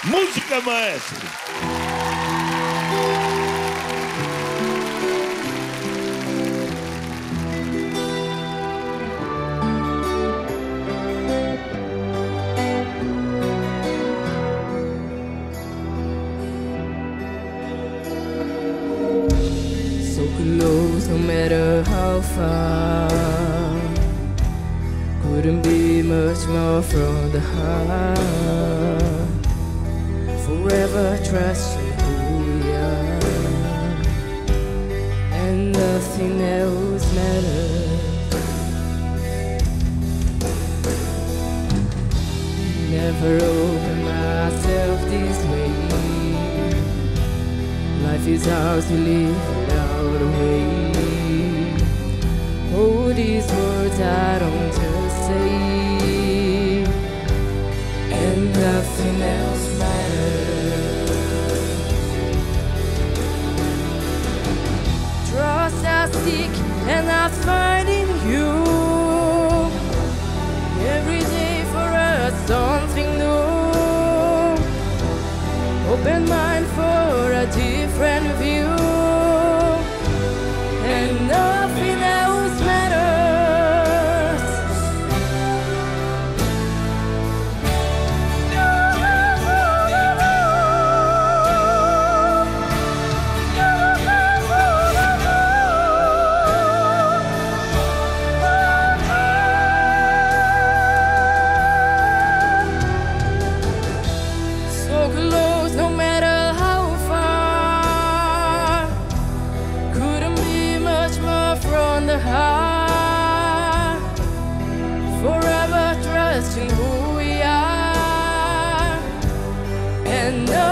Música, maestro. So close, no matter how far. Couldn't be much more from the heart. Forever trusting who we are, and nothing else matters. Never open myself this way. Life is hard to live without a way. Oh, these words I don't just say, and nothing else matters. Trust I seek and I find in you. Every day for us something new. Open mind for a different view, and nothing else matters. So close, no matter how far. Couldn't be much more from the heart. Forever trusting who we are, and